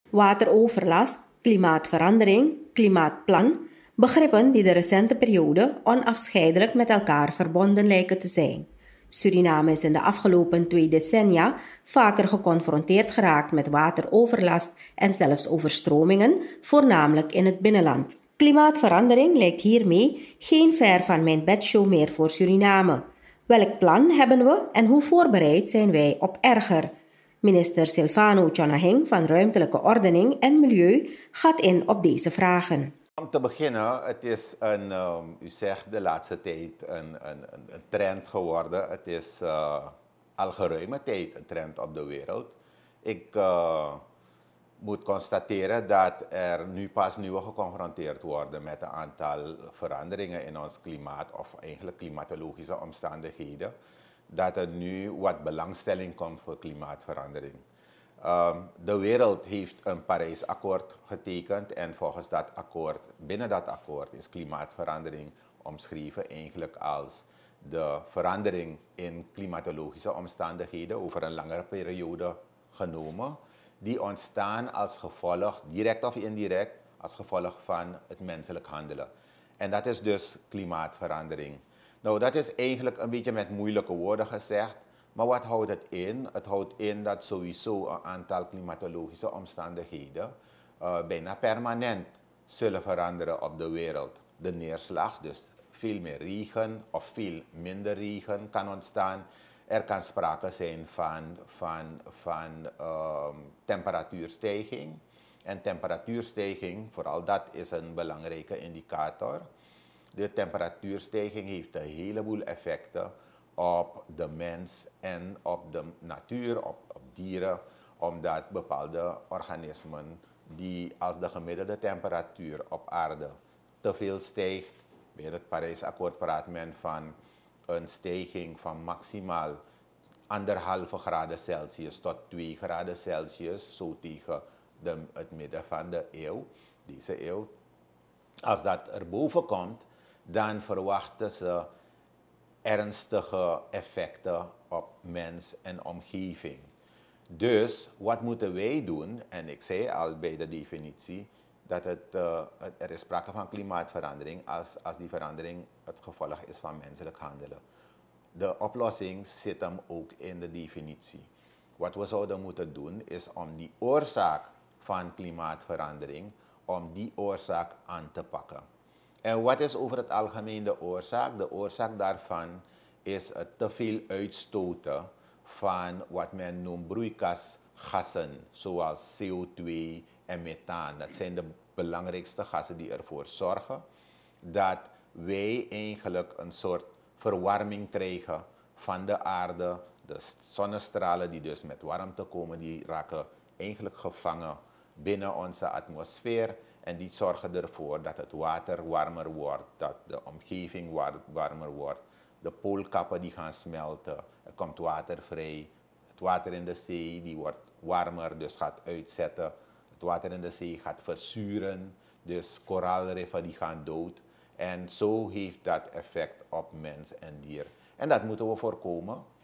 Wateroverlast, klimaatverandering, klimaatplan, begrippen die de recente periode onafscheidelijk met elkaar verbonden lijken te zijn. Suriname is in de afgelopen 2 decennia vaker geconfronteerd geraakt met wateroverlast en zelfs overstromingen, voornamelijk in het binnenland. Klimaatverandering lijkt hiermee geen ver van mijn bedshow meer voor Suriname. Welk plan hebben we en hoe voorbereid zijn wij op erger? Minister Silvano Tjonaheng van Ruimtelijke Ordening en Milieu gaat in op deze vragen. Om te beginnen, het is u zegt de laatste tijd een trend geworden. Het is al geruime tijd een trend op de wereld. Ik moet constateren dat er nu pas nieuwe geconfronteerd worden met een aantal veranderingen in ons klimaat, of eigenlijk klimatologische omstandigheden, dat er nu wat belangstelling komt voor klimaatverandering. De wereld heeft een Parijsakkoord getekend en volgens dat akkoord, binnen dat akkoord is klimaatverandering omschreven eigenlijk als de verandering in klimatologische omstandigheden over een langere periode genomen, die ontstaan als gevolg, direct of indirect, als gevolg van het menselijk handelen. En dat is dus klimaatverandering. Nou, dat is eigenlijk een beetje met moeilijke woorden gezegd. Maar wat houdt het in? Het houdt in dat sowieso een aantal klimatologische omstandigheden bijna permanent zullen veranderen op de wereld. De neerslag, dus veel meer regen of veel minder regen kan ontstaan. Er kan sprake zijn van temperatuurstijging. En temperatuurstijging, vooral dat is een belangrijke indicator. De temperatuurstijging heeft een heleboel effecten op de mens en op de natuur, op dieren, omdat bepaalde organismen die als de gemiddelde temperatuur op aarde te veel stijgt, bij het Parijsakkoord praat men van een stijging van maximaal 1,5 graden Celsius tot 2 graden Celsius, zo tegen het midden van de eeuw, deze eeuw. Als dat erboven komt, dan verwachten ze ernstige effecten op mens en omgeving. Dus wat moeten wij doen? En ik zei al bij de definitie dat er is sprake van klimaatverandering als die verandering het gevolg is van menselijk handelen. De oplossing zit hem ook in de definitie. Wat we zouden moeten doen is om die oorzaak van klimaatverandering, om die oorzaak aan te pakken. En wat is over het algemeen de oorzaak? De oorzaak daarvan is het te veel uitstoten van wat men noemt broeikasgassen, zoals CO2 en methaan. Dat zijn de belangrijkste gassen die ervoor zorgen dat wij eigenlijk een soort verwarming krijgen van de aarde. De zonnestralen die dus met warmte komen, die raken eigenlijk gevangen binnen onze atmosfeer. En die zorgen ervoor dat het water warmer wordt, dat de omgeving warmer wordt. De poolkappen die gaan smelten, er komt water vrij. Het water in de zee die wordt warmer, dus gaat uitzetten. Het water in de zee gaat verzuren, dus koraalriffen die gaan dood. En zo heeft dat effect op mens en dier. En dat moeten we voorkomen.